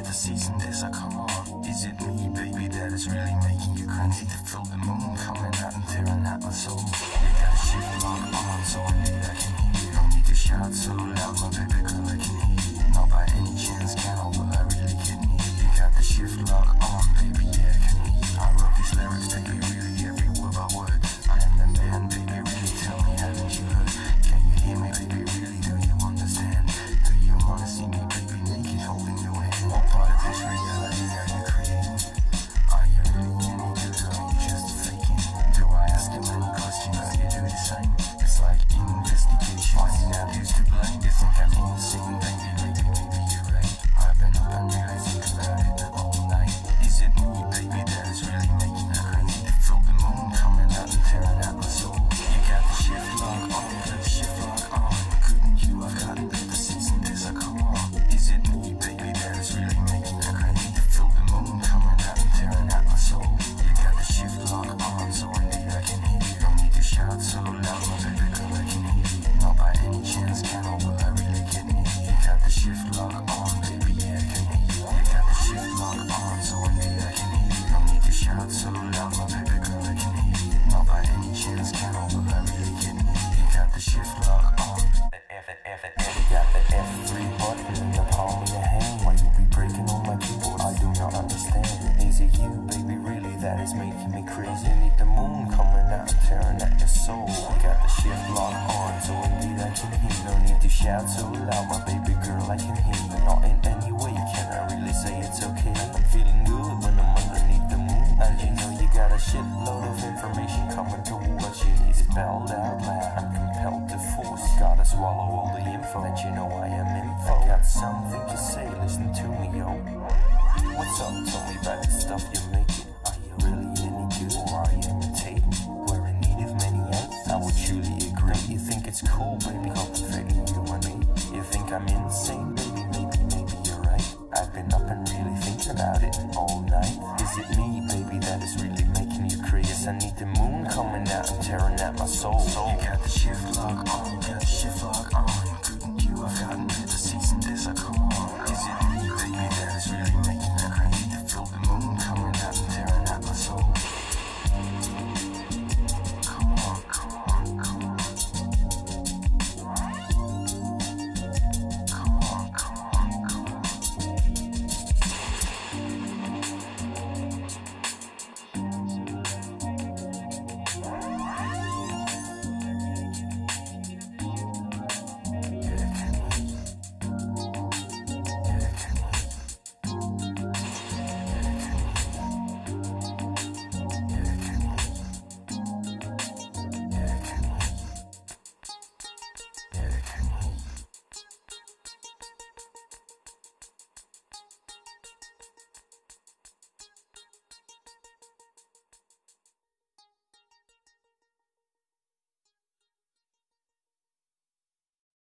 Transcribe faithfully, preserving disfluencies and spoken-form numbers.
the season this, I come on. Is it me, baby, that is really making you crazy? To feel the moon coming out and tearing at my soul. You got a shift lock on, so indeed I can hear you. Don't need to shout so loud, my baby girl, I can hear you. Not by any chance can I, will I really can hear you. You got the shift lock on, baby, yeah, I can hear you. I wrote these lyrics, baby, really every word by word. I am the man, baby, really tell me, haven't you heard? Can you hear me, baby, really, do you understand? Do you wanna see me, baby, naked, holding your hand? What part of this reality are you creating? Are you really any good, or are you just faking? Do I ask you many questions, or you do the same? It's like investigation, finding out who's to blame. You think I'm insane, baby, maybe, maybe you're right. I've been up and really think about it all night. Is it me, baby, that is really making me crazy? To feel the moon coming out and tearing at my soul. You got the shift lock on, got the shift lock on. Couldn't you have gotten better season this, I come on. Is it me, baby, that is really making me crazy? To feel the moon coming out and tearing at my soul. You got the shift lock on, so indeed I can hear you. Don't need to shout so loud, my baby girl, I can hear you. Not by any chance can I, will I really can hear you. You got the shift lock on, baby, yeah, I can hear you. You got the shift lock on, so indeed I can hear you. Don't need to shout so loud, my baby girl, I can hear you. Not by any chance can I, will I really can hear you. You got the shift lock on. The F, the F, the F. You got the F three button in the palm of your hand. Why you be breaking on my keyboard? I do not understand. Is it you, baby, really, that is making me crazy? Need the moon coming out and tearing at your soul. You got the shift lock on, so indeed I can hear you. No need to shout so loud, my baby girl, I can hear you. Not in any way can I really say it's okay. I'm feeling good when I'm underneath the moon. And you know you got a shitload of information coming towards you. It's spelled out loud, I'm compelled to force. Gotta swallow all the info, and you know I am info. I got something to say, listen to me, yo. What's up, tell me about the stuff you're making. Are you really any good, or are you imitating? We're in need of many ends, I would truly agree. You think it's cool, baby, cultivating you and me. You think I'm insane, baby, maybe, maybe you're right. I've been up and really thinking about it all night. Is it me, baby, that is really making you crazy? Yes, I need the moon coming out and tearing at my soul. You got the shift lock on, got the shift lock on.